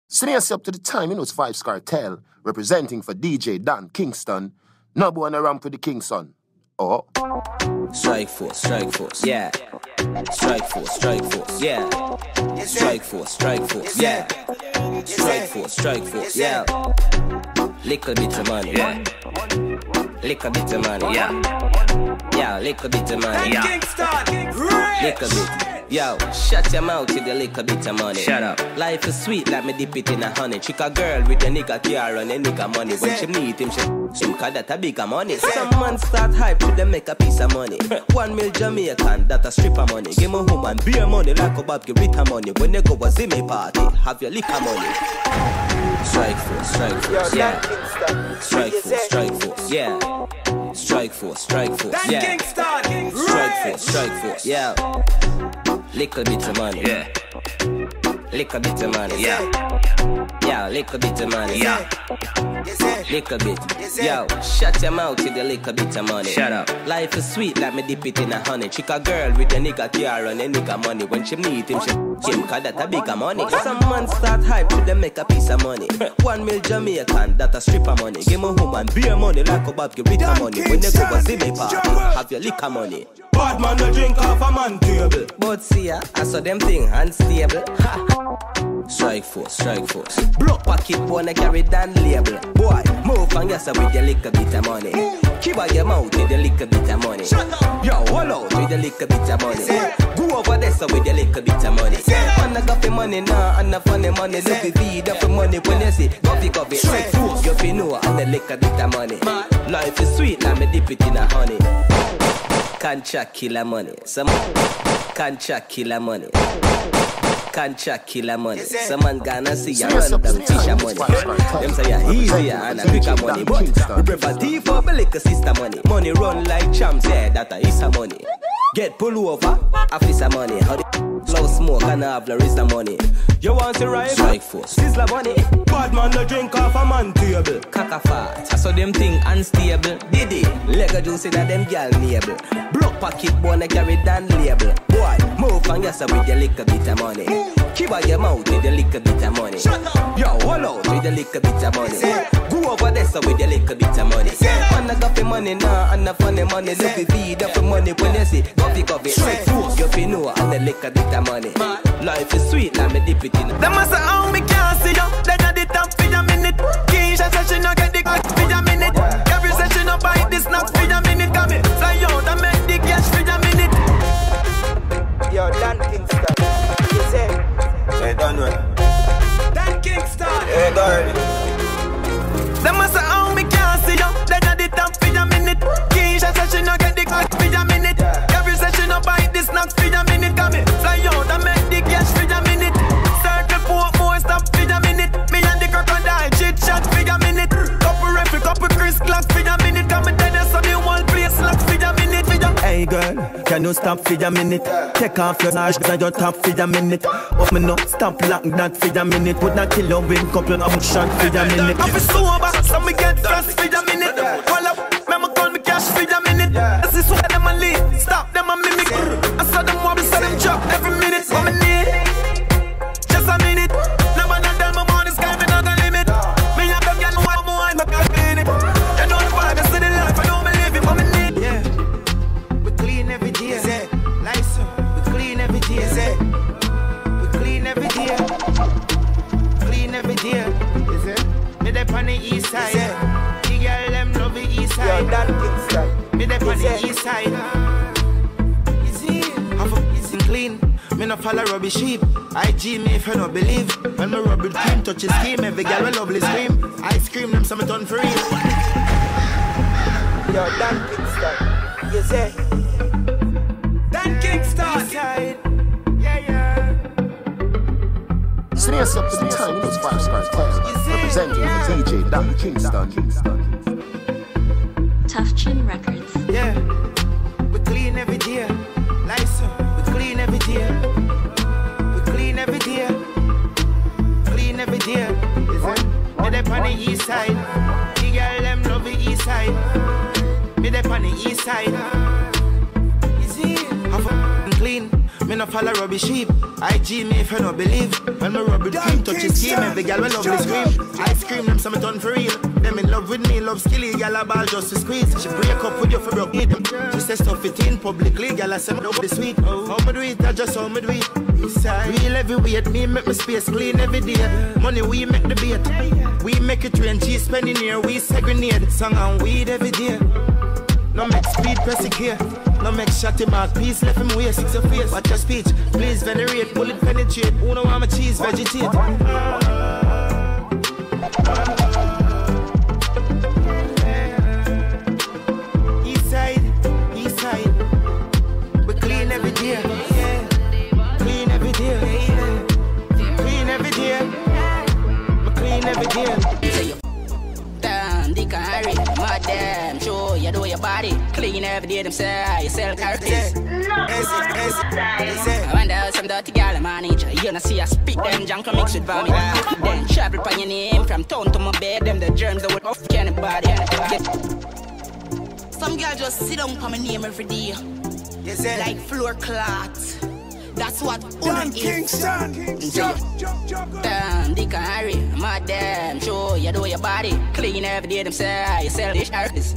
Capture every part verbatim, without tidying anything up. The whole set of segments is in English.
Sneers up to the time, you know it's Vybz Kartel, representing for D J Dan Kingston. No boy on a ramp for the Kingston. Oh. Strike force, strike force, yeah. Strike force, strike force, yeah. Strike force, strike force, yeah. Strike force, strike force, yeah. Little bit of money, yeah. Little bit of money, yeah. Yeah, little bit of money, yeah. Little bit. Yo, shut your mouth with a little bit of money. Shut up. Life is sweet like me dip it in a honey. Chick a girl with a nigga car and a nigga money. When she meet him, she him cause that a bigger money. Some man start hype to them make a piece of money. One mil Jamaican, that a stripper money. Give me woman beer money like a Bob give Rita money. When they go a Zimmy party, have your liquor money. Strike force, strike force, yeah. Strike force, strike force, yeah. Strike force, strike force, yeah. Strike force, strike force, yeah. Little bit of money, yeah. Little bit of money, yeah. Yeah, little bit of money, yeah. Little bit, yo. Shut your mouth with a little bit of money. Shut up. Life is sweet like me dip it in a honey. Chick a girl with a nigga car and a nigga money. When she meet him, she him cause that a bigger money. Some man start hype to them make a piece of money. One mil Jamaican, that a stripper money. Give me woman beer money like a Bob give Rita money. When they go a Zimmy party, have your liquor money. Bad man no drink off a man table. But see ya, I saw them thing unstable. Ha. Strike force, strike force. Block pocket wanna carry down label. Boy, move and yes with your little bit of money. Keep out your mouth with your little bit of money. Yo, hold out with your little bit of money. Go over there so with your little bit of money. Man, I got the money now and the funny money. Look at feed up the money when you see coffee coffee. Strike force, you feel know and the little bit of money. Life is sweet, let me dip it in a honey. Contract killer money. Some contract killer money. Contract killer money. Some man gonna see ya run them fisher money. Them say ya easier and a quicker money. But we prefer tea for the liquor sister money. Money run like champs, yeah, that a is a money. Get pull over, officer money. How the low smoke and have the is the money. You want to ride? Strike force. Sizzler money. Bad man no drink off a man table. Caca fat. I saw them thing unstable. Diddy. Lega juicy that them gal nable. Block pocket wanna carry down label. Boy, move and yes with your little bit of money. Keep out your mouth with your little bit of money. Yo, hold out with your little bit of money. Go over there so with your little bit of money. Man, I got the money now and the funny money. Look at feed up the money when you see coffee coffee. Straight force, you feel know and the little bit of money. Life is sweet, let me dip it in. Them must say how me can't see you. They got the top for a minute. Keisha says she no get the cash for a minute. Every session no buy the snacks for a minute. Come in, fly out and make the cash for a minute. Yo, Dan Kingston, you say? Hey, don't know. Dan Kingston. Hey, girl. Them must say how me can't see you. They got the top for a minute. Keisha says she no get the cash for a minute. Every session no buy the snacks for a minute. Come in, fly out and make the cash for a minute. Circle four more stop for a minute. Me and the crocodile chit chat for a minute. Couple refi, couple Chris Glass for a minute. Come and tell you so the whole place lock for a minute. Hey girl, can you stop for a minute? Take off your knives and your top for a minute. Up me no, stop like that for a minute. Would not kill your win, couple of shot for a minute. I'm sober, so me get fast for a minute. Well up, me call me cash for a minute. This is what them a lead, stop them a mimic. I saw them wobble, saw them drop every minute. What me need, just a minute. No one of them I'm on the sky, me not gonna limit. Me have them get one more, I'm not gonna in it. You know the vibe, I see the life, I don't believe it. What me need, yeah. We clean every day, say. Lights up, we clean every day, say. We clean every day. Clean every day, is it? Me dey on the east side, yeah. The girl them love the east side. Yo, that Kingston. Me dey on the east side. Is it? Have a, is it clean? Me no follow rubbish sheep. I G me if you no believe. When me rub with cream, touch his scheme. Every girl will lovely scream. I scream them, so me turn for real. Yo, Dan Kingston. You say? Dan Kingston. Side. Yeah, yeah. Sneers up to the time, you know it's Vybz Kartel, representing for D J Dan Kingston. Tough Chin Records. Yeah. We clean every day. Lights up. We clean every day. We clean every day. Clean every day. Is it? Me dey on the east side. The girl them love the east side. Me dey on the east side. Is it? Have a clean. Me no follow rubbish sheep. I G me if you no believe. When me rub with cream, touch his scheme. Every girl will love the scream. I scream them, some turn for real. Them in love with me, love skilly. Girl a ball just to squeeze. She break up with you for broke need them. She says stuff it in publicly. Girl I say me love the sweet. How me do it? I just how me do it. Real heavyweight, me make my space clean every day. Money we make the bait. We make it rain, cheese spending here. We segregate. Song and weed every day. No make speed press it here. No make shot him out, peace left him waste. It's a face, watch your speech. Please venerate, bullet penetrate. Who know I'm a cheese vegetate? East side, east side. We clean every day. Clean every day. Clean every day. We clean every day. Damn, they can hurry. Madam, show you do your body. Clean every day, them say you sell carrots. I wonder how some dirty gal manage. You know see I spit them junk and mix with vomit. Then travel by your name from town to my bed. Them the germs that would off anybody. Some girl just sit down for my name every day. Like floor cloth. That's what Dan Kingston. Damn, they can hurry. Madam, show you do your body. Clean every day, them say you sell this artist.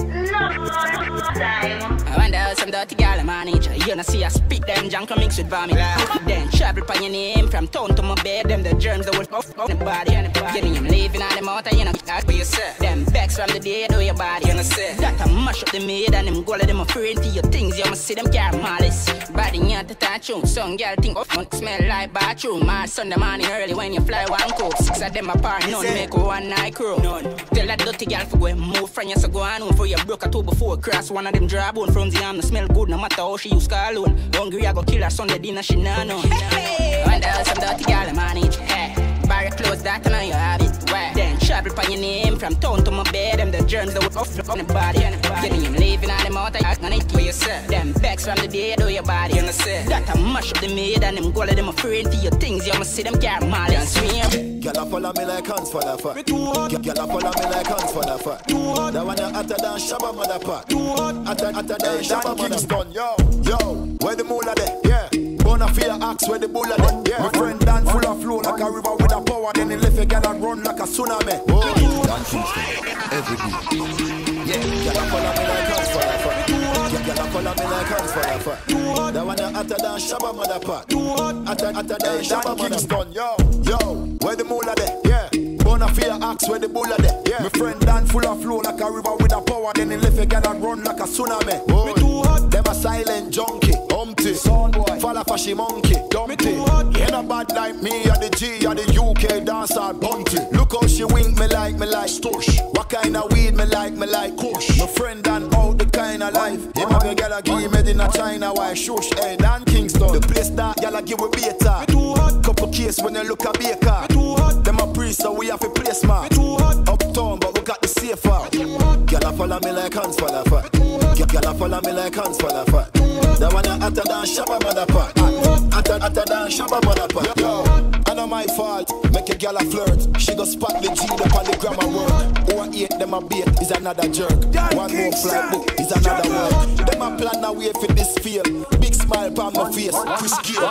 I wonder how some dirty gal manage. You know see I spit them junk and mix with vomit. Then travel by your name from town to my bed. Them the germs that will off the body. Getting him living on the mountain, you know that's what you say. Them backs from the day, do your body, you know say. That I mash up the maid and them go let them afraid to your things. You must see them care malice. Body you to touch you. Some girl think of oh, smell like bathroom. My Sunday morning early when you fly one coke. Six of them apart, none make one night crew. None. Tell that dirty girl for go move from you so go on home for you broke a two before cross. One of them dry bone from the arm no smell good no matter how she use car alone. Hungry I go kill her Sunday dinner she nah know. Hey. Wonder how some dirty girl manage. Hey. Buy your clothes that and you have it. Where? Then travel by your name from town to my bed. Them the germs that would off on the body. Getting him living on the mountain, I can eat for yourself. Them backs from the day, do your body. You know say that I mash up the maid and them go let them afraid to your things. You must see them care malice. Girl a follow me like hands for the fat. Girl a follow me like hands for the fat. That one you hotter than Shabba motherfucker. Hotter hotter than Shabba motherfucker. Yo, yo, where the moolah there? Yeah. Gonna feel axe where the bullet there. Yeah. My friend Dan full of flow like a river with a power. Then he left a girl and run like a tsunami. Oh, Dan Kingston, every day. Yeah, girl a follow me like hands for the fat. Girl a follow me like hands for the fat. That one you hotter than Shabba motherfucker. Hotter hotter than Shabba motherfucker. Yo, yo, where the moolah there? Yeah. Gonna feel axe where the bullet there. Yeah. My friend Dan full of flow like a river with a power. Then he left a girl and run like a tsunami. Oh, them a silent junkie. Humpty, son boy, follow fashy monkey, dumpty. You ain't a bad like me, or the G, or the U K dancer bunty. Look how she wink me like, me like stush. What kind of weed me like, me like kush. My friend Dan out the kind of life. Him have a gal a give me in a China, why shush. Hey, Dan Kingston, the place that gal a give we beta. Couple case when you look a baker. Them a priest, so we have a place smart. Uptown, but we got the safe out. Gal a follow me like hands for the fat. Gal a follow me like hands for the fat. That one you hotter than Shabba motherfucker. Hotter, hotter than Shabba motherfucker. Yo, I know my fault. Make a girl a flirt. She go spot the G up on the grammar word. Who I eat them a bait is another jerk. One more flight book is another word. Them a plan a way for this feel. Big smile on my face. Chris Gayle.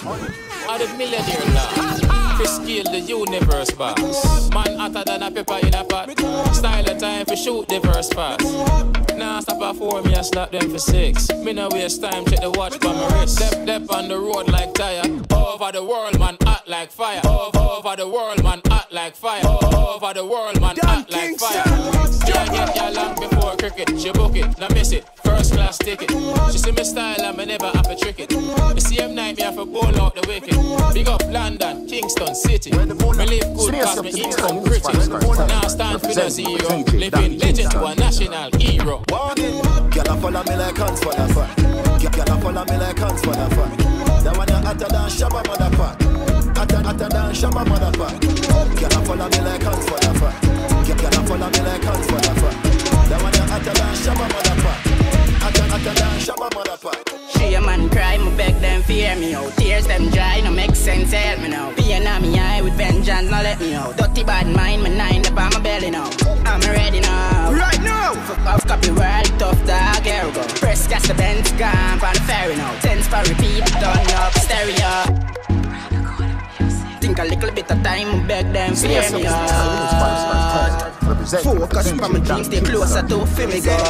I'm the millionaire now. Chris Gayle, the universe boss. Man hotter than a pepper in a pot. Style of time for shoot the verse fast. Nah, stop at four, me I slap them for six. Me no waste time, check the watch by my wrist. Step, step on the road like tire. Over the world, man, act like fire. Over, over the world, man, act like fire. Over the world, man, act like fire. Can't get ya long before cricket. She book it, now miss it. First class ticket. She see me style and me never have to trick it. The same night me have to bowl out the wicket. Big up London, Kingston City. Me live good cause me income critics. Now stand for the zero. Living legend to a national hero. Girl a follow me like hands for the fat. Girl a follow me like hands for the fat. That one you hotter than Shabba motherfucker. Hotter hotter than Shabba motherfucker. Girl a follow me like hands for the fat. Girl a follow me like hands for the fat. That one you hotter than Shabba motherfucker. Hotter hotter than Shabba motherfucker. She a man cry, me beg them fear me out. Tears them dry, no make sense, help me now. Pain on me eye with vengeance, no let let me out. Dirty bad mind, my nine up on my belly now. I'm ready now. Right now. Fuck off, copy world, tough dog, here we go. Press gas, the Benz gone on the ferry now. Tens for repeat, done up stereo. Think a little bit of time, beg them, fear me out. Focus from my dreams, stay closer to feel me go.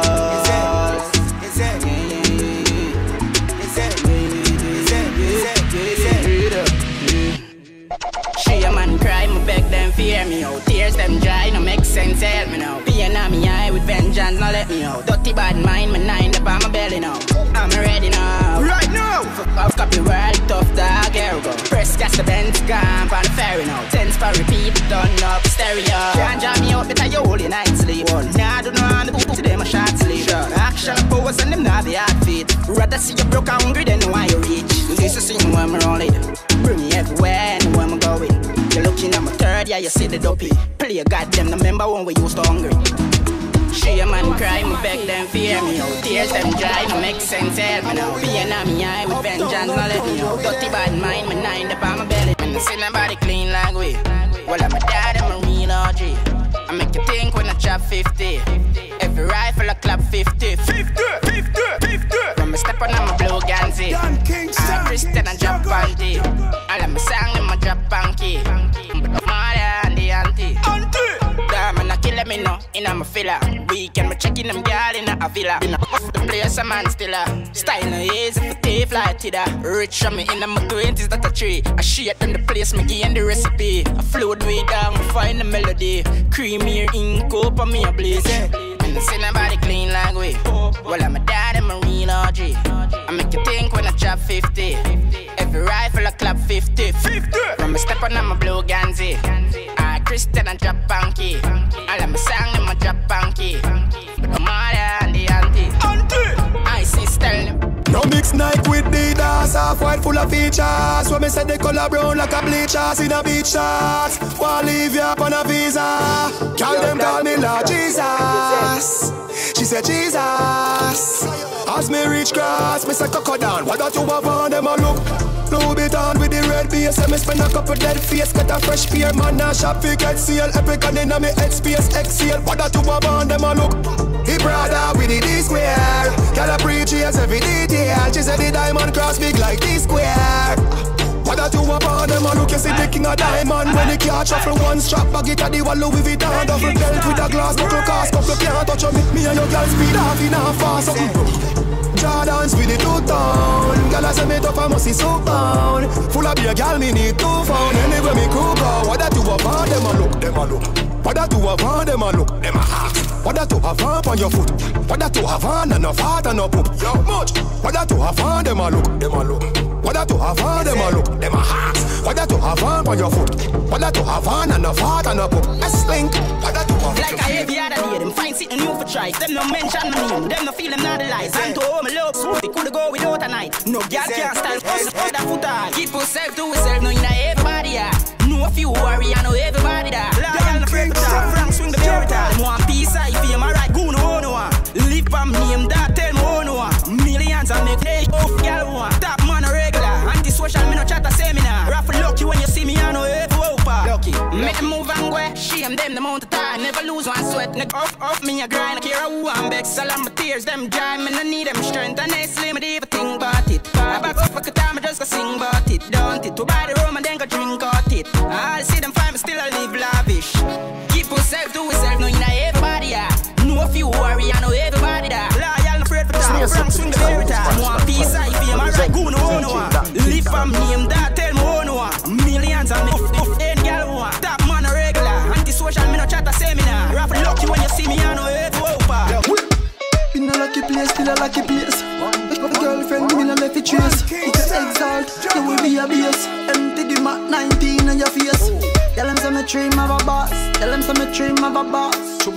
She a man cry, me beg them fear me out. Tears them dry, no make sense, help me now. Pain on me eye with vengeance, no let me out. Dirty bad mind, my nine up on my belly now. I'm ready now. Right now. Fuck off, copy world, tough dog, here we go. Press gas, the Benz gone on the ferry now. Tens for repeat, done up stereo. Can't jam me out, but I hold your night sleep. Nah, I don't know how to put to them a short sleep. Action pose and them not the hard feet. Rather see you broke hungry than why you reach. This is thing when I'm rolling. Bring me everywhere and where I'm going. You're looking at my third, yeah, you see the dopey. Play a goddamn, remember when we used to hungry. She a man cry, me beg them fear me out. Tears them dry, no make sense, help me now. Pain on me eye with vengeance, no let me out. Dirty bad mind, my nine up on my belly. When I see nobody clean like we. Well, I'm a dad, I'm a real O G. I make you think when I chop fifty. Every rifle I clap fifty. Fifty, fifty, fifty. From a step on, I'm a blue Ganzi. I'm a Christian and drop panty. All of my song, I'm a drop panky. But I'm and the auntie. Auntie. Damn, man, I kill me now, in a filler. Weekend, me checking them girl in a villa. In a off the place, a man still a style no easy for tape like Tida. Rich on me in my twenties, that a tree. I shit them the place, me gain the recipe. I float way down, me find the melody. Creamy ink up on me a blaze. And I see nobody clean like we. Well, I'm a dad and marine O G. I make you think when I chop fifty. Every rifle I clap fifty. Fifty. From a step on, I'm a blue Ganzi. I Christian and drop punky. All of my song, I'm a drop punky. But I'm mother and the auntie. Auntie. I see style. No mix Nike with Adidas, half white full of features. When me say they color brown like a bleachers in a beach shots. Wanna leave you up on a visa. Girl them call me Lord Jesus. She said Jesus. As me reach grass, me say cocoa down. What that you have on them a look? Blue bit on with the red base. And me spend a couple dead face. Get a fresh pair, man, now shop fi get seal. Epic and inna me head space, exhale. What that you have on them a look? He brother with the D square. Girl a preach yes every detail. She said the diamond cross big like D square. What that you up on them a look? You see the king of diamond. When the car shuffle one strap bag it at the wall Louis Vuitton. Double belt with a glass, couple cars, couple can't touch on me. Me and your girl speed off in a fast something. Jordans with the two-tone. Girl I say me tough I must see so pound. Full of beer girl me need two pound. Anyway me cool go. What that you up on them a look? Them a look. What that you have on them a look? Them a hot. What that you have on your foot? What that you have on and no fat and no poop? Yo much. What that you have on them a look? Them a look. What that you have on them a look? Them a hot. What that you have on your foot? What that you have on and no fat and no poop? A slink. What that you have like I every other day, them find something new for try. Them no mention my name, them no feel them not the lies. And to home love, so they coulda go without a night. No girl can't style us for that foot high. Keep yourself to yourself, no inna everybody ah. No if you worry, I know everybody that. Lion afraid to talk, Frank swing the purity. Them want peace, I feel my right, go no no one. Live from name that tell me oh no one. Millions I make day off girl one. Top man a regular, anti-social me no chat a seminar. Raffle lucky when you see me, I know every whooper. Lucky, make them move and go. Shame them the amount of time, never lose one sweat. Neck off, off me a grind, I care who I'm back. Salam my tears, them dry, me no need them strength. And they slay me, they even think about it. I back up for time, I just go sing about it. Don't it, to buy the rum and then go drink out it. I see them fine, but still I live lavish. Keep yourself to yourself, no inna everybody yeah. No if you worry, I know everybody that. Loyal, no afraid for talk, Frank swing the purity. One piece I feel my right, go no no one. Live from name that tell me oh no one. Millions I make off any girl one. Top man a regular, anti-social me no chat a seminar. Rap lucky when you see me, I know every whooper. In a lucky place, still a lucky place. My girlfriend, me no left it trace. It's an exalt, you will be a base. Empty the Mac nineteen on your face. Tell them some dream of a boss. Tell them some dream of a boss.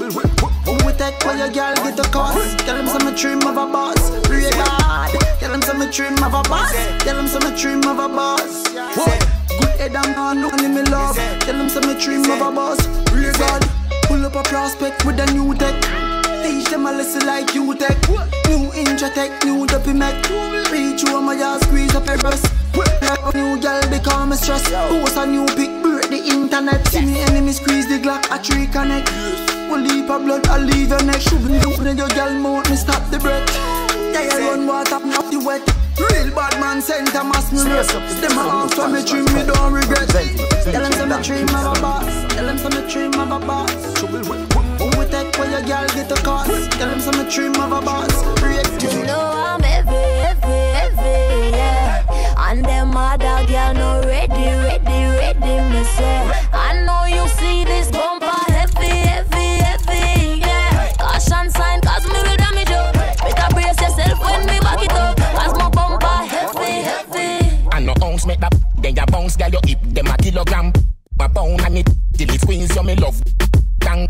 Who we take for your girl get the cost. Tell them some dream of a boss. Pray God. Tell them some dream of a boss. Tell them some dream of a boss. Good head and man, no one in me love. Tell them some dream of a boss. Pray God. Pull up a prospect with a new tech. Teach them a lesson like you tech. New Intratech, new dopey mech. Reach you on my yard, squeeze up her breast. New girl become a stress. Post a new pic, break the internet. See me enemy squeeze the Glock, a tree connect. We'll leap a blood, I'll leave your neck. Shouldn't look in your girl mouth, me stop the breath. They run water, not the wet. Real bad man sent a mass me rest. Them a after me dream, me don't regret. Tell them some me dream of a boss. Tell them some me dream of a boss. Who we take when your girl get a cost? Tell them some me dream of a boss. You know I'm heavy, heavy, heavy, yeah. And them other girl no ready, ready, ready, me say. I know you see this bumper heavy, heavy, heavy, yeah. Caution sign, cause me will damage you. Better brace yourself when me back it up. Cause my bumper heavy, heavy. And no ounce make that, then ya bounce, girl, you hip them a kilogram. A pound and it, till it squeeze you, me love. Gang.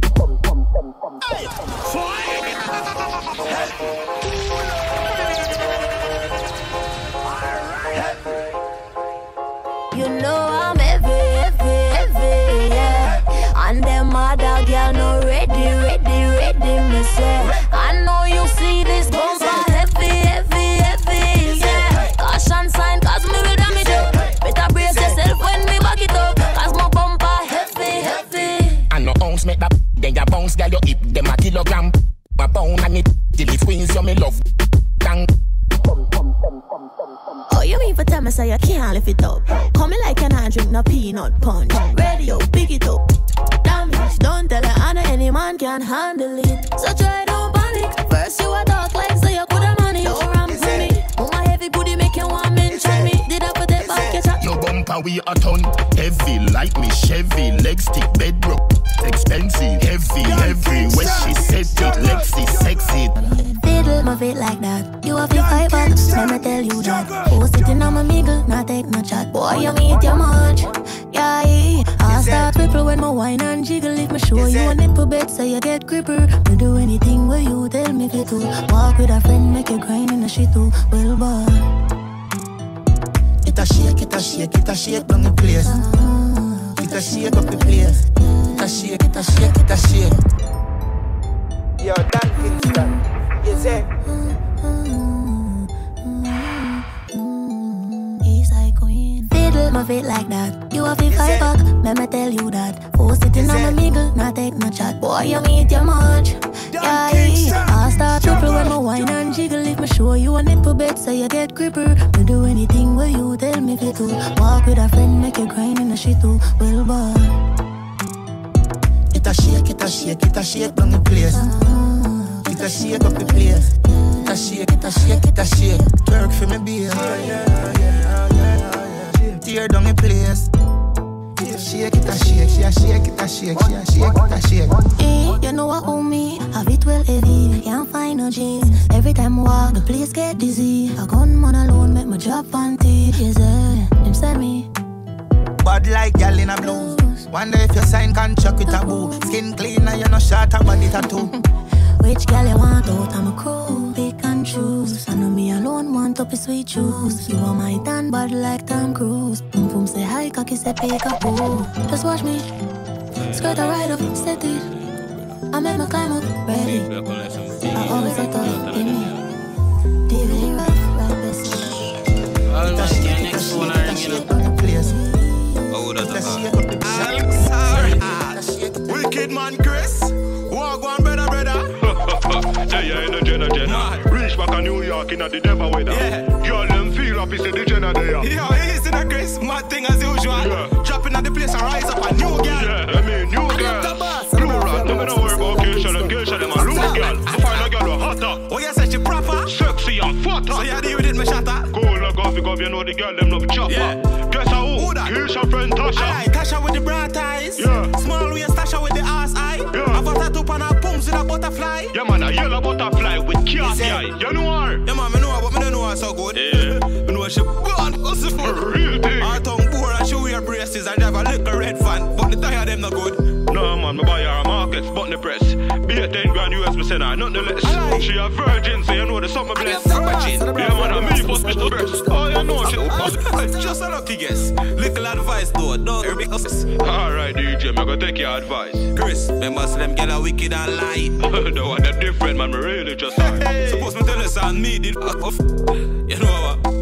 You know I'm heavy, heavy, heavy, yeah. And them other girl no ready, ready, ready, me say. I know you see this bumper heavy, heavy, heavy, yeah. Caution sign, cause me will damage you. Better brace yourself when me back it up. Cause my bumper heavy, heavy. And no ounce make that, then ya bounce, girl, you hip them a kilogram. A pound and it, till it squeeze you, me love. Gang. Oh, you mean for tell me say you can't lift it up? Come me like you not drink no peanut punch. Radio, pick it up. Damage, don't tell her Anna any man can handle it. So try don't panic. First you a talk like so you coulda money. Don't ram for me. Oh my heavy booty make you want mention me. Did I put that back catch up? Your bumper we a ton. Heavy like me Chevy. Leg stick bedrock. Expensive. Heavy, heavy. When she said it, Lexi sexy. Fiddle my feet like that. You have to fight back. Let me tell you that. Oh, sitting on my meagle, not take no chat. Boy, you meet your much. Yeah, I start ripple when my wine and jiggle. If me show you a nipple bed, say you get gripper. Me do anything where you tell me to do. Walk with a friend, make you grind in the shit too. Well, boy. It a shake, it a shake, it a shake down the place. It a shake up the place. It a shake, it a shake, it a shake. Yo, Dan Kingston, you say? Fiddle my feet like that. You have to fight back, let me tell you that. Oh, sitting on my meagle, not take no chat. Boy, you meet your much. Yeah, I start triple when my wine and jiggle. If me show you a nipple bed, say you get gripper. Me do anything where you tell me to do. Walk with a friend, make you grind in the shit too. Well, boy. It a shake, it a shake, it a shake down the place. It a shake up the place. It a shake, it a shake, it a shake. Twerk for me, baby. Tear down the place. It a shake, it a shake, she a shake, it a shake, she a shake, it a shake. Hey, you know what own me? Have it well heavy, can't find no jeans. Every time I walk, the place get dizzy. A gunman alone make my job panty. Yes, eh, them say me bad like gal in a blues. Wonder if you sign contract with a boo. Skin clean and you no short a body tattoo. Which gal you want out? I'm a crew, pick and choose. I know me alone want up a sweet juice. You are my tan bad like Tom Cruise. Boom boom say hi, cocky say pick a boo. Just watch me, skirt a ride up, set it. I make my climb up, ready. I always set up, give me D V D rough, right best. All my gang next one are ringing up. Oh, that's a Wicked man Chris, walk one brother brother. They are in the Jenna Jenna. Reach back to New York in the devil weather. Yeah. Girl them feel up, it's the Jenna there. Yo, listen to Chris, mad thing as usual. Yeah. Dropping at the place and rise up a new girl. Yeah, I mean new girl. Plural, no matter worry about occasion and occasion, them a loose girl. Find a girl who hotter. Oh, you say she proper? Sexy and fatter. So you deal with it, me shatter? Cool like coffee, cause you know the girl them love chopper. Yeah. Guess how? Who that? Keisha friend Tasha. Alright, Tasha with the bright eyes. Yeah. Small waist Tasha with the ass eye. Yeah. I've got a tattoo on her pumps with a butterfly. Yeah man, a yellow butterfly with cat eye. You know her? Yeah man, me know her, but me don't know her so good. Yeah. Me know she born pussy for real thing. Her tongue poor and she wear braces and drive a little red fan. But the tire them not good. No man, me buy her a markets, but the press. Be a ten grand U S, me send her, nothing less. Like. She a virgin, so you know the summer blessed. Virgin. Yeah man, a me bust me to breast. Oh you know she. Just a lucky guess. Little advice though, don't every us. Alright D J, me gonna take your advice. Chris, remember them get a wicked and lie. The one that different man, me really just sorry. Suppose me tell us on me did fuck off. You know what?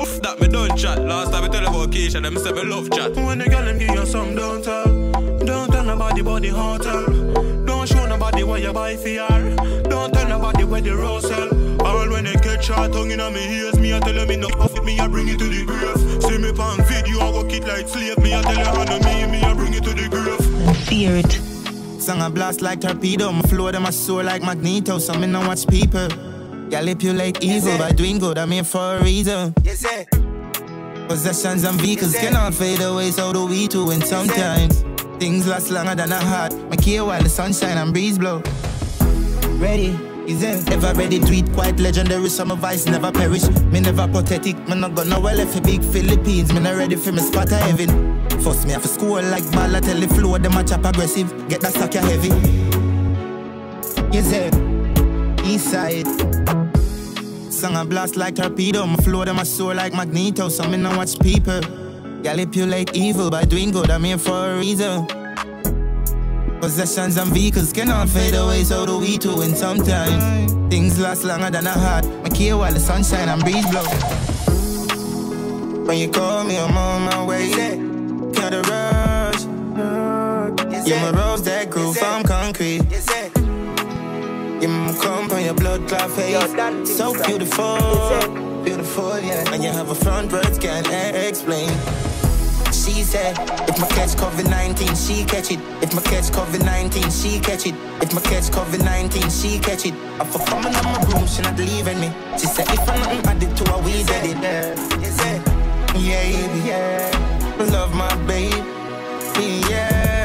Off that me don't chat. Last time I tell about Keisha, them say me love chat. When the girl them give you some, don't tell. Don't tell nobody about the hotel. Don't show nobody what you buy for her. Don't tell nobody where the rose sell. All when they get shot tongue in me ears, me I tell them me no off it, me I bring it to the grave. See me pan video, I work it like slave. Me I tell you how to me, me I bring it to the grave. Fear it. Song a blast like torpedo, my flow them a soar like Magneto. So me no watch people. Manipulate evil yes, by doing good, I'm here for a reason. Yes, sir. Possessions and vehicles yes, cannot fade away, so do we too. And sometimes yes, things last longer than a heart. My care while the sunshine and breeze blow. Ready, is it? Ever ready to eat quite legendary. Summer vice never perish. Me never pathetic, me not gonna well if a big Philippines. Me not ready for me spot of heaven. First me have a school like ball, I tell the flow, them a chop aggressive. Get that sucker heavy. Yes, sir. East side. Song a blast like torpedo, my flow them a soar like Magneto. So me no watch people manipulate evil by doing good, I'm here for a reason. Possessions and vehicles cannot fade away, so do we too. And sometimes things last longer than a heart. My care while the sunshine and breeze blow. When you call me, I'm on my way. Can't the rush. You're my rose that grew from concrete. You come on your blood clot face. So beautiful, beautiful, yeah. And you have a front words can't explain. She said, if my catch COVID nineteen, she catch it. If my catch COVID nineteen, she catch it. If my catch COVID nineteen, she catch it. I for coming on my room, she not leaving me. She said, if I'm not added to her, we did it. Yeah, yeah, yeah. Love my baby, yeah.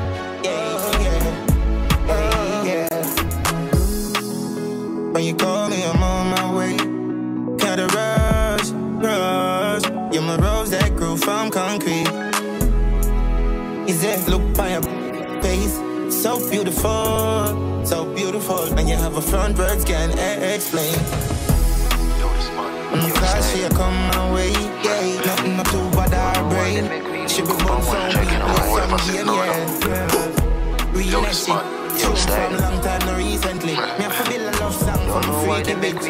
When you call me, I'm on my way. Gotta rush, rush. You're my rose that grew from concrete. Is that look by your face? So beautiful, so beautiful. And you have a front words can't explain. I'm glad she come my way, yeah. Nothing not too bad our brain. She be born so weak, yeah. Real shit. Yo, from long time, no recently. Me have to build a love song from a freaky bitch.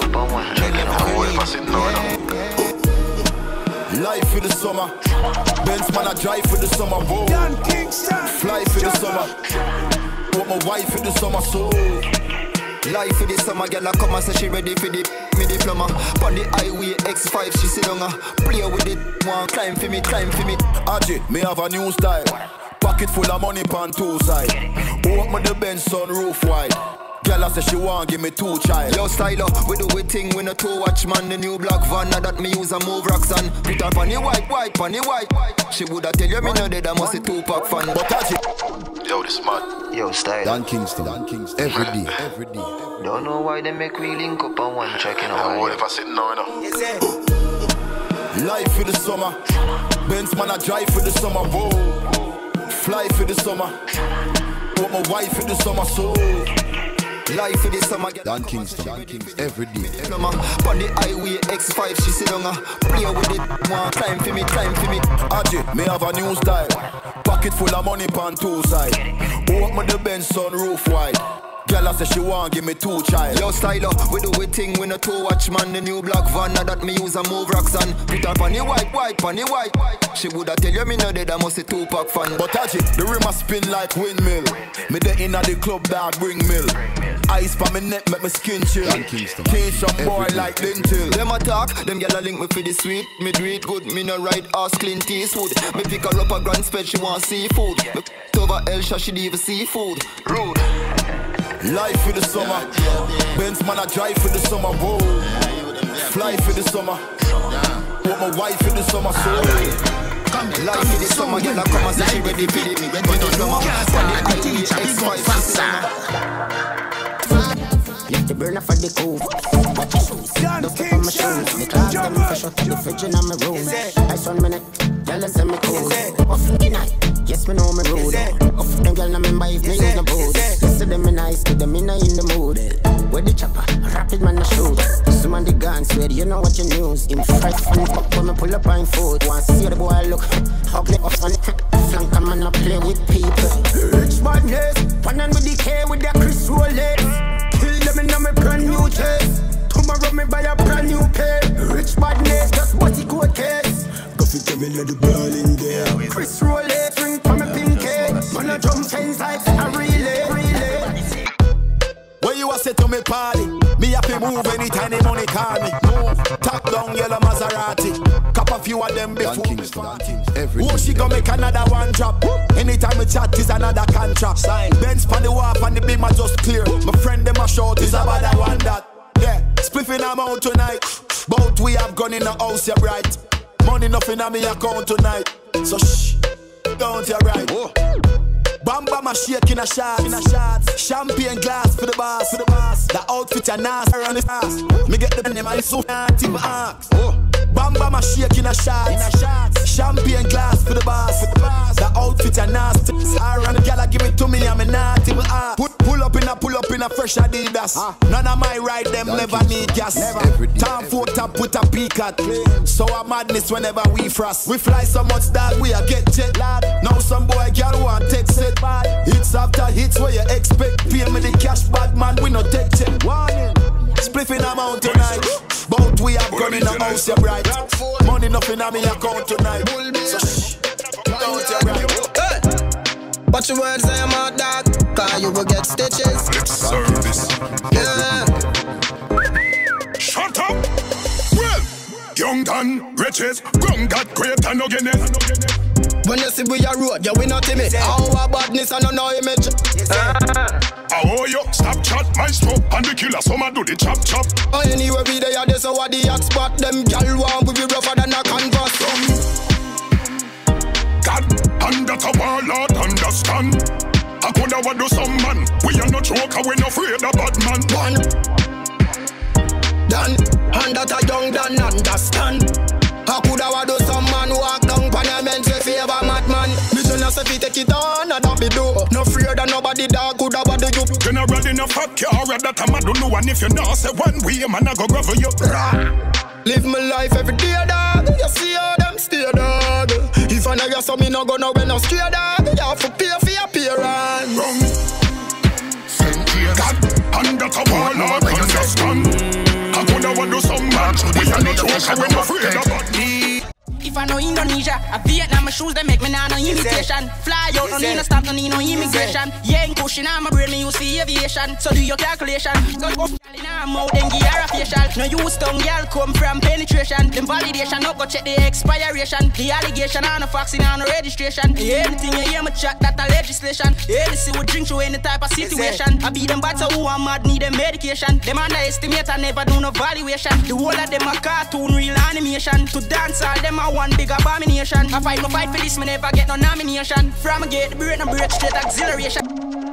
Life for the summer. Benz man I drive for the summer. Whoa. Fly for the summer. Want my wife for the summer. So life for the summer. Girl I come and say she ready for the me diploma. On the highway X five she sit down. Play with it. Want climb for me, climb for me. Aji, me have a new style. Pocket full of money pan two side. Open the Benz sunroof wide. Girl I say she want give me two child. Yo styler, we do we thing with a two watch man. The new black van that me use a move rocks and put her on the white, white, on the white. She woulda tell you me no dead, I must be two pack fan. But catch it. Yo this man. Yo style. Dan Kingston. Dan Kingston. Every day. Every day. Don't know why they make we link up on one check in a what if I sit now enough. Life for the summer. Benz man I drive for the summer. Whoa. Fly for the summer. Want my wife for the summer, so life for the summer. Dan Kingston, Dan Kingston, every day. On the highway X five, she sit down. Play with it, want climb for me, climb for me. Aji, me have a new style. Pocket full of money pan two side. Open the Benz sunroof wide. Girl I say she want give me two child. Yo styler, we do we thing with a two watch man. The new black van that me use a move rocks and put her on the white, white, on the white. She woulda tell you me no dead, I must a two pack fan. But touch it, the rim a spin like windmill. Me the inna the club dog bring mill. Ice pa me neck make me skin chill. Cage up boy like dental. Them a talk, them gyal a link me for the sweet. Me do it good, me no ride ass Clint Eastwood. Me pick her up a grand spread, she want seafood. Me over Elsha, she leave seafood. Rude. Life for the summer. Benz man I drive for the summer. Whoa. Fly for the summer. Want my wife for the summer. So life for the summer. Girl I come and say she ready for it. But don't know I D X five. Let the burner for the cool. Watch your shoes. Don't step on my shoes. Me class them fresh out of the fridge in my room. Ice one minute. Girl send me cool. Off the night. Yes, me know me rude. Off them girl, I remember if me use no booze. Listen them me nice, to them in in the mood. Where the chopper, rapid man the shoot. Some on the guns, where you know what your news. In fight funny fuck when me pull up on foot. Want see the boy look, ugly up on it. Flank a man a play with people. Rich madness, one on with the K with the Chris Rolex. Kill them in my brand new chest. Tomorrow me buy a brand new pair. Rich madness, just what say me let the girl in there. Chris roll it, drink from a pinky. Man a drum chains like a relay, relay. Where you a say to me party? Me have to move anytime the money call me. Move, top down yellow Maserati. Cup a few of them before me start. Oh, she gon' make another one drop. Anytime we chat is another contract. Sign. Benz pan the wharf and the beam a just clear. My friend them a short is about that one that. Yeah, spliffing I'm out tonight. Both we have gone in the house, you bright. Money nothing on me account tonight. So shh, don't you right. Oh. Bam bam a shake in a shot, in a shot. Champagne glass for the boss, for the boss. The outfit a nasty on his ass. Me get the name and so naughty my axe. Oh. Bam bam a shake in a shot, in a shot. Champagne glass for the boss, for the boss. The outfit a nasty. Iron gala give it to me, I'm a naughty my axe. Put pull up in a pull up in a fresh Adidas. Huh? None of my ride them Don't never need gas. Never. Time for top with a peak at. So a madness whenever we frost. We fly so much that we a get jet lad. Now some boy girl want take set. Hits after hits where you expect. Pay me the cash, bad man, we no take check. Warning, spliffing amount tonight. Both we have gone in the house, you bright. Money nothing on me account tonight. So shh, don't you right. Watch your words, I am a dog. Cause you will get stitches. Lip service. Yeah. Shut up. Well, young gun, riches, gun got great and no guinness. When you see we a road, yeah, we not timid. Our badness and no image. Oh, yo, stop chat, my stroke, and the killer, so man do the chop chop. Anyway, we there, they so what the axe spot. Them gal want we be rougher than a canvas. God, and that a warlord understand. I coulda want do some man. We are not joker, we not afraid of bad man. One, done, and that a young done understand. I coulda want do some man walk down Parliament say favor madman. Mission as if he take it on, and that be do. No fear that nobody dog coulda bother you. General in a fat car, that a man don't know. And if you know say one way, man I go gravel you. Live my life every day, dog. You see how them stay, dog. If I know you so me no go nowhere no stray, dog. You have to pay for your appearance. Wrong. God, and that a warlord understand. I coulda want do some man. We are not joker, we not afraid of bad man. If I know Indonesia, a Vietnam, my shoes, they make me nah no imitation. Fly out, no need no stop, no need no immigration. Yeah, in cushion, I'm a brain, me use for aviation. So do your calculation. Go go in her mouth, then give her a facial. No use tongue, girl, come from penetration. Them validation, no go check the expiration. The allegation, on no vaccine, on no registration. Anything you hear me chat, that a legislation. Yeah, see we drink through any type of situation. I be them bad, so who are mad, need them medication. Them underestimate, I never do no valuation. The whole of them a cartoon, real animation. To dance all them a one big abomination. I fight no fight for this, me never get no nomination. From a gate, the break and break straight acceleration.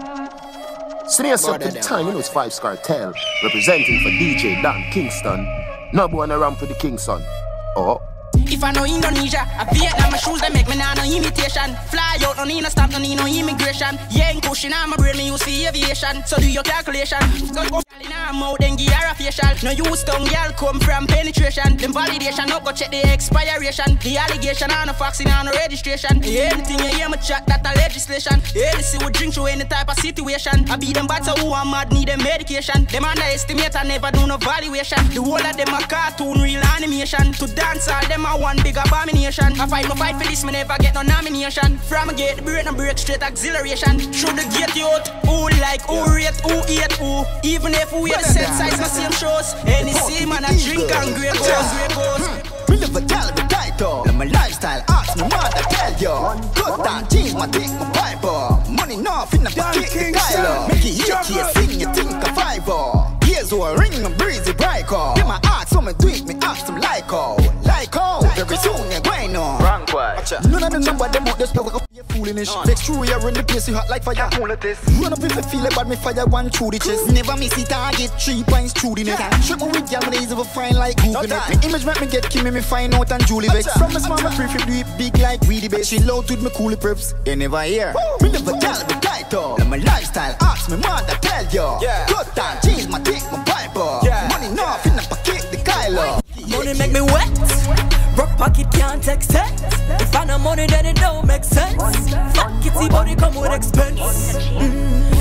Sneers up to the time, you know it's Five Scar Tell, representing for D J Dan Kingston. No one around for the Kingston. Oh. If I know Indonesia, a Vietnam, my shoes, they make me nah no imitation. Fly out, no need no stop, no need no immigration. Yeah, in cushion, I'm a brain, me use for aviation. So do your calculation. Go go in her mouth, then give her a facial. No use tongue, girl, come from penetration. Them validation, no go check the expiration. The allegation, on no vaccine, on no registration. Anything you hear me chat, that a legislation. Yeah, see we drink through any type of situation. I be them bad, so who are mad, need them medication. Them underestimate, I never do no valuation. The whole of them a cartoon, real animation. To dance all them a one big abomination. I fight no fight for this, me never get no nomination. From a gate, the break and break straight acceleration. Through the gate youth, who like, who rate, who hate, who. Even if we the same size, no same shows. Any see man a drink and grey goes, grey goes. Me live a caliber title, and my lifestyle ask me what I tell you. Good down jeans, my dick, my piper. Money enough in the pocket, the Kylo. Make it easier, sing you think a fiver. Here's who a ring, a breezy breaker. Get my axe, so me do it, me ask them like how. Like how, very soon you're going on. Wrong quiet. None of them know what them out, this power you're foolish. Vex true, you're in the place, you hot like fire. Run up if you feel it, but me fire one through the chest. Never miss it, target three points through the net. Trick me with y'all, my days of a fine like Google net. Me image make me get Kimmy, me find out and Julie Vex. From my small, my prefer do it big like Weedy Bass. She loud with me coolie preps, you never hear. Me live a caliber title, and my lifestyle ask me what I tell you. Good time, jeans, my dick, my piper. Money enough in the pocket, the Kylo. Money make me wet. Broke pocket can't accept. If I no money then it don't make sense. Fuck it, see body come with expense. Mm. Money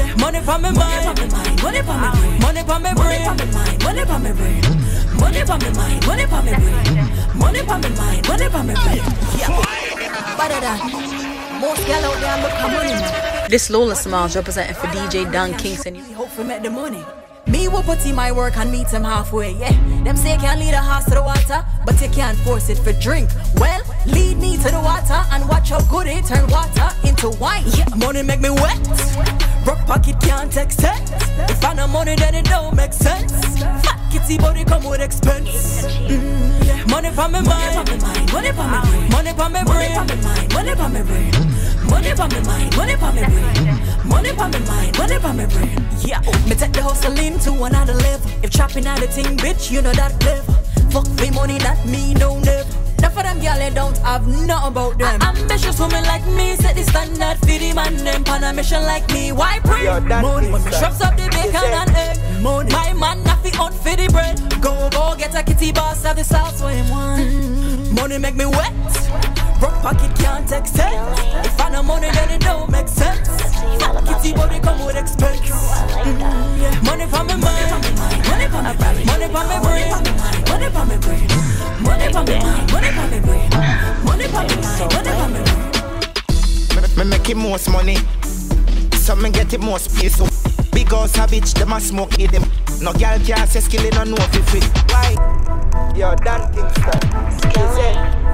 on my mind, money on my brain, money on my brain, money on my brain, money on my mind, money on my brain, money on my mind, money on my brain. Yeah, better than most girl out there look for money. This Lola Smiles representing for D J Don Kingston. Hope we make the money. Me will put in my work and meet him halfway, yeah. Them say you can't lead a horse to the water, but you can't force it for drink. Well, lead me to the water and watch how good it turn water into wine. Yeah, money make me wet. Broke pocket can't accept. If I no money then it don't make sense. Fat kitty body come with expense. Mm, yeah. Money for me mind, money for me brain, money for me brain, money for me brain, money for me mind, money for me brain, money for me mind, money for me brain. Yeah, me take the hustle into another level. If chopping out the thing, bitch, you know that clever. Fuck me money, that me no never. Enough of them gyal they don't have nothing about them. A ambitious woman like me set the standard for the man them pan a mission like me. Why pray? Money. When me shops up the bacon and egg. Money. My man not fi out for the bread. Go go get a kitty boss of the sauce for him one. Mm. Money make me wet. Broke pocket can't accept. If I no money then it don't make sense. Fat kitty body come with expense. Mm. Yeah. Money for me mind, money for me brain, money for me brain, money for me brain, money for me mind, money for me brain, money for me mind, money for me brain. Me make it most money, so me get it most space. So big house a bitch, them a smoke eat them. No girl can't say skillin' no know fi free. Why? Yo, Don Kingston. Skilly.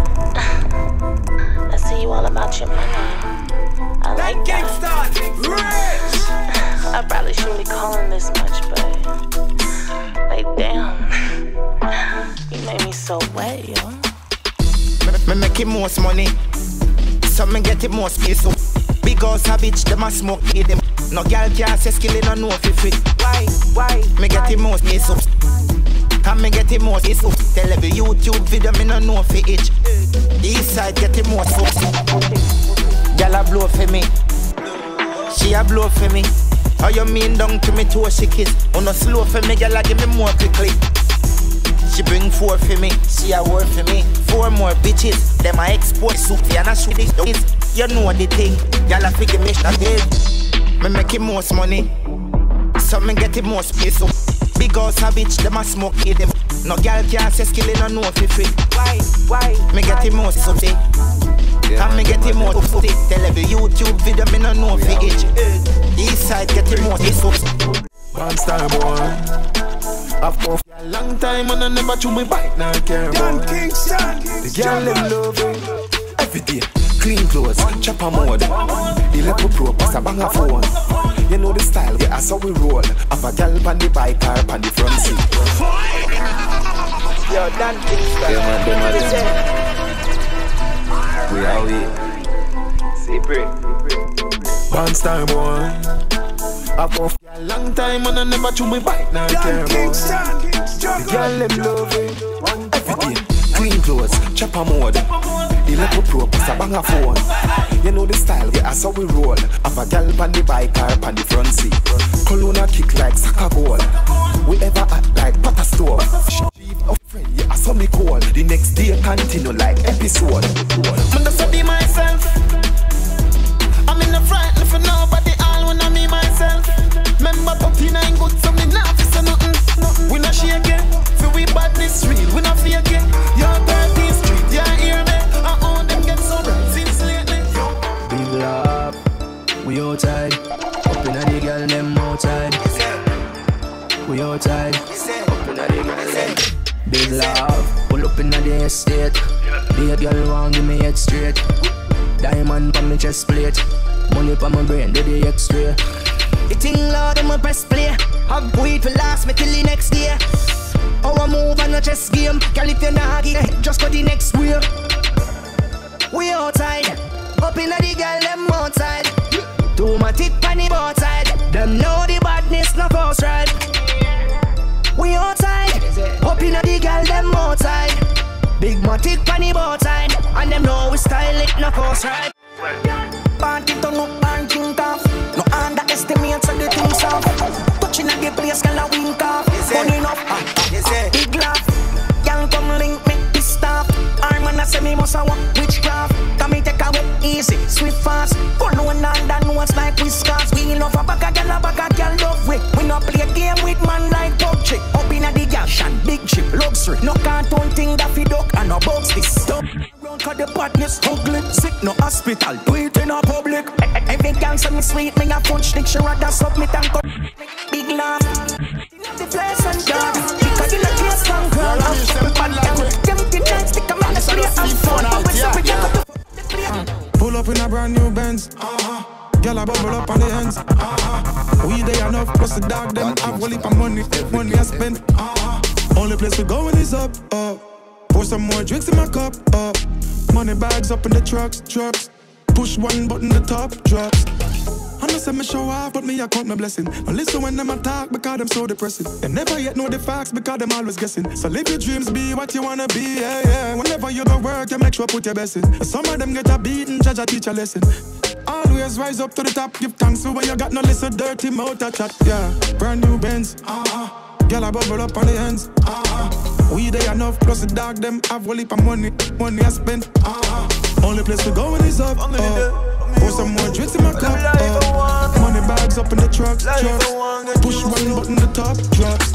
I see you all about your money. I like that. Kingston, rich. I probably shouldn't be calling this much, but like damn, you made me so wet, yo. Me make it most money, so me get it most space. So big house a bitch, them a smoke eat them. No girl can't say skillin' no know fi free. Why? Why? Me get it most space up. And me get it most space up. Tell every YouTube video me no know fi itch. East side get it most up. Girl a blow for me, she a blow for me. How you mean down to me toe she kiss? Oh no slow for me, girl a give me more quickly. She bring four for me, she a work for me. Four more bitches, them a export soup and a shoot it. You know the thing, girl a figure me that is. Me make it most money, so me get it most space up. Big house a bitch, them a smoke eat them. No girl can't say skillin' no know fi free. Why? Why? Me get it most something. Can me get it more up to tell every YouTube video me no know fi itch. East side get it more this up. One star boy. I've puffed a long time and I never chew me bite now care boy. Don Kingston. The girl them love it. Every day, clean clothes, chopper mode. The level pro pass a bang a phone. You know the style, yeah, that's how we roll. Have a girl on the bike car on the front seat. Yo, Don Kingston. Yeah man, them are them. We are we. See, break. One star boy. I've puffed a long time and I never chew me bite now care boy. The girl them love it. Every day, clean clothes, chopper mode. The level pro pass a bang a phone. You know the style, yeah, that's how we roll. Have a girl on the bike car on the front seat. Cologne a kick like soccer ball. We ever act like butter store. A friend, yeah, I saw me call. The next day continue like episode. I'm just to be myself. I'm in the front, for nobody all when I me myself. Remember thirty-nine good, so me not for nothing, nothing. We not shake it, for we badness real, we not fake it. Your thirteenth street, yeah, hear me. I own them get so bright since lately. Big love, we outside. Up inna the girl them outside. We outside. Up inna the girl them. Big love, pull up inna the estate. The girl want give me head straight. Diamond on me chest plate. Money on my brain, do the X-ray. The thing loud in my press play. Have weed for last me till the next day. How I move on a chess game. Girl if you not get it, just go the next way. We outside. Up inna the girl them outside. Do my tick on the boat side. Them know the badness no force ride. We outside. Up inna the girl them outside. Big matic on the boat side. And them know we style it no force ride. Party turn up and drink off. No underestimate so the things off. Touching at the place girl a wink off. Money enough, big laugh. Y'all come link me this stuff. Our man a say me must a walk witchcraft. Come me take away easy, sweet fast. Pull one and done what's like whiskers. We love a bag a girl, a bag a girl hospital, do it in a public. Every gangster me sweet, me a punch stick, she rather suck me tank up. Big laugh, the place and God, because you like your strong girl. Them the next stick, I'm gonna play and fun. Pull up in a brand new Benz. Uh-huh. Girl, I bubble up on the ends. Uh-huh. We they enough, plus the dog them have a heap of money, money I spend. Uh-huh. Only place we going is up, up. Pour some more drinks in my cup, up. Money bags up in the trucks, trucks. Push one button, the top drops. I know say me show off, but me I count my blessing. But listen when them attack because them so depressing. They never yet know the facts because them always guessing. So live your dreams, be what you wanna be, yeah, yeah. Whenever you go work, you make sure put your best in. Some of them get a beating, judge a teach a lesson. Always rise up to the top, give thanks for when you got no listen dirty mouth a chat, yeah. Brand new Benz, uh-huh. Girl I bubble up on the ends, uh-huh. We they enough, plus the dog them have a heap of money, money I spend, uh-huh. Only place we going is up, uh. Pour some more drinks in my cup, uh. Money bags up in the truck, trucks. Push one button, the top drops,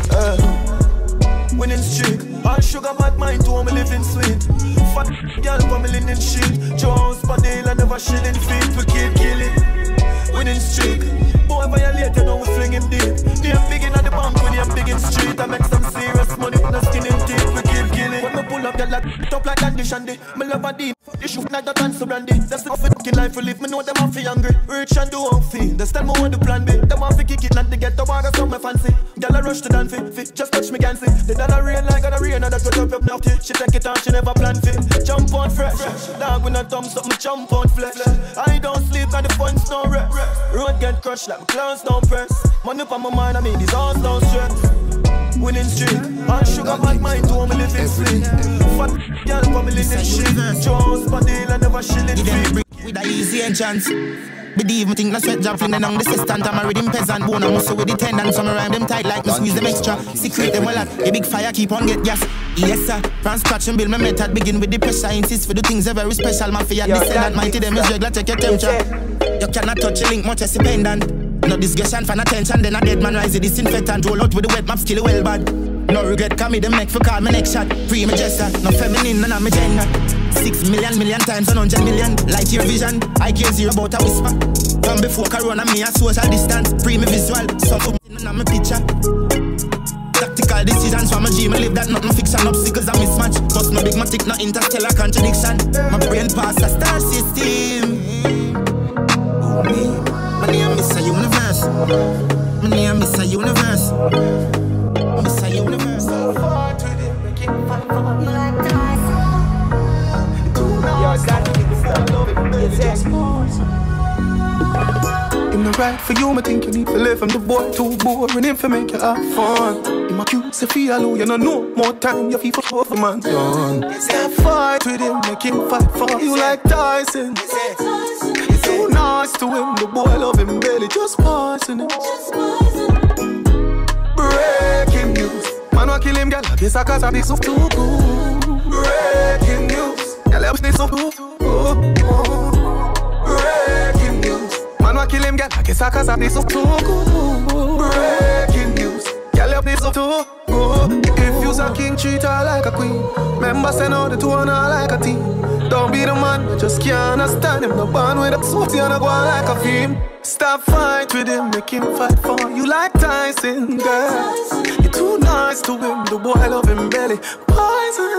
uh. Winning streak, all sugar bad mind to me living sweet. Fat girl for me linen sheet. Jones, Padilla, never shilling feet. We keep killing. Winning streak, boy violate, you know we fling him deep. They are big in at the bank, when they are big in street. I make some serious money, no skin in teeth. We keep killing. When me pull up, get like top like Andy Shandy. Me love a deep. They shoot like that and so brandy. That's the fucking life we live. Me know them have fi hungry. Rich and do on fee. They tell me what the plan be. Them want fi kick it, not to get the water, so me fancy. Girl I rush to dance fi, fi. Just touch me gansy. The dollar rain like a rain, and that's what up up now. She take it on, she never plan fi. Jump on fresh. Dog with a thumb, something jump on flesh. I don't sleep and the funds don't rest. Road get crushed like clowns don't press. Money up on my mind, I mean these arms don't stress. Winning streak, all sugar bad mind to me living sleep. Fat girl for me living shit. Jones, Padilla, never shilling feet. With a easy entrance. Believe me, think no sweat job flinging on the assistant. I'm a rhythm peasant, bone and muscle with the tendon. Some rhyme them tight like me squeeze them extra. Secret them well at the big fire keep on get gas. Yes sir, from scratch and build my method. Begin with the pressure, insist for the things that very special. Mafia, descendant, mighty them is regular, check your temperature. You cannot touch a link, much as dependent. No discussion, fan attention, then a dead man rise the disinfectant. Roll out with the wet map, skill well bad. No regret, come me them make for call my next shot. Free my gesture, no feminine, none of my gender. Six million, million times, one hundred million. Light your vision, I care zero about a whisper. From before Corona, me a social distance. Free me visual, some up in my picture. Tactical decisions from my dream, I live that nothing fiction. Obstacles a mismatch, cause no big matic, no interstellar contradiction. My brain pass a star system. My name is a universe. My name is a universe. Miss a universe. So far to the making fun for me like Tyson. You're got to be the love it. Yes, in the right for you, I think you need to live. I'm the boy too boring him for make you have fun. In my cute Sophia, you know no more time. You feel for the man's done. Stop fight with him, make him fight for you like Tyson. You're too nice to him, the boy love him barely, just passing it. Breaking news, man wa kill him, girl. I guess I cause I be so too good. Breaking news, girl, I be so good. Breaking news, man wa kill him, girl. I guess I cause I be so too good. Breaking news, girl, I be so too good. If you's a king, treat her like a queen. Members send out the two and her like a team. Don't be the man, I just can't understand him. No band with a sweaty and a go on like a theme. Stop fight with him, make him fight for you like Tyson, girl. You're too nice to him, the boy love him belly. Poison.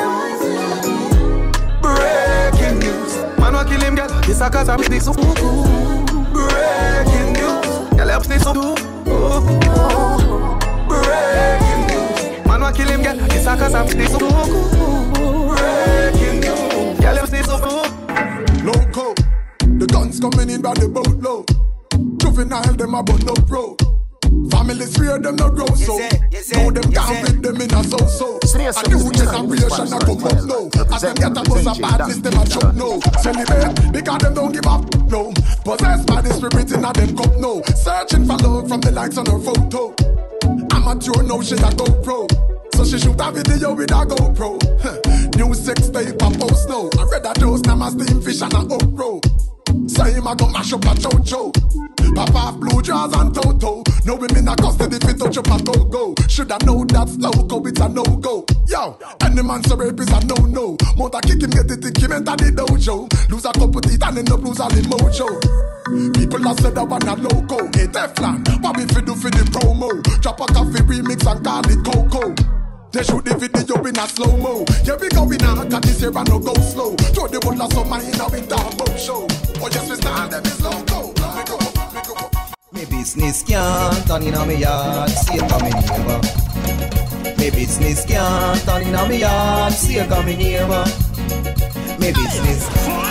Breaking news, man wa kill him, girl. This a cause I'm this so good. Breaking news, girl, I'm this so good. Breaking news, man wa kill him, girl. This a cause I'm this so good. Breaking news, girl, I'm this so good. Loco, the guns coming in by the boatload. Juvenile, them about no road. Families fear them no grow so. Know them can't with them in a so-so. A new generation a come up now. As them get a bus a bad list, them a choke no. Celebrate, because them don't give up, no. Possessed by the spirit in a them cup, no. Searching for love from the likes on her photo. Amateur, no, she a GoPro. So she shoot a video with a GoPro. New sex tape a post now. I read a dose, now my steam fish and a uproar. So him a go mash up a chow-chow. Pop off blue jaws and toto. No women are custody if it touch up a go-go. Shoulda know that's loco, it's a no-go. Yo, any man so rape is a no-no. Motor kick him, get it, think him enter the dojo. Lose a couple teeth and end up lose all the mojo. People have said I want a loco. Hey Teflon, what we fi do for the promo? Drop a coffee remix and call it Coco. They shoot the video in a slow-mo. Yeah, we going on, cause this year I no go slow. Throw the ball of summer in a winter boat show. Oh yes, we stand them is loco. Me business can't turn in on me yard, see it coming neighbor. Me business can't turn in on me yard, see it coming neighbor. Me business.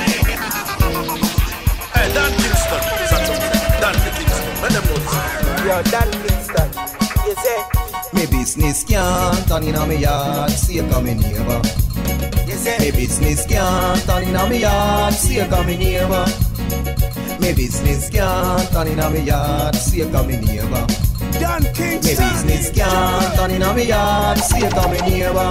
Hey, Dan Kingston, Dan Kingston, let them know this. Yo, Dan Kingston, you say? Me business can't turn in on me yard, see it coming neighbor. You say? Me business can't turn in on me yard, see it coming neighbor. Me business can't turn in on me yard, see it coming neighbor. Dan Kingston. Me business can't turn in on me yard, see it coming neighbor.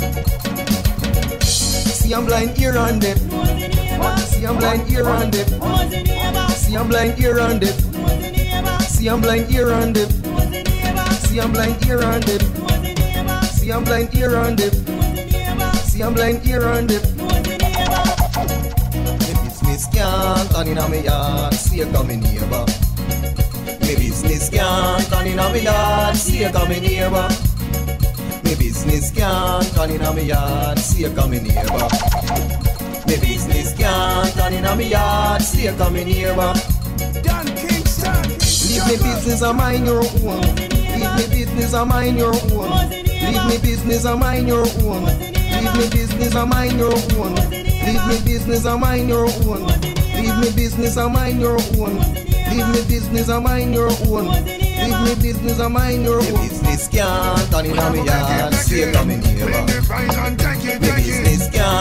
See I'm blind here and dead. See I'm blind here and dead. See I'm blind here and dead. See I'm blind here and dead. See I'm blind here and dead. See I'm blind here and dead. See I'm blind here and dead. Business can't turn in on me yard, see it coming neighbor. Me business can't turn in on me yard, see it coming neighbor. Me business can't turn in on me yard, see it coming neighbor. Me business can't turn in on me yard, see it coming neighbor. Dan Kingston. Leave me business and mind your own. Leave me business and mind your own. Leave me business and mind your own. Leave me business and mind your own. Leave me business and mind your own. Leave me business and mind your own. Leave me business and mind your own. Leave me business and mind your own. Business can't turn in on me yard, see it coming neighbor. Me business can't